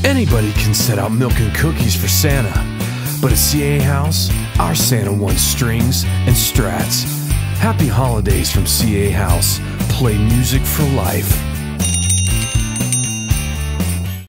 Anybody can set out milk and cookies for Santa, but at CA House, our Santa wants strings and strats. Happy holidays from CA House. Play music for life.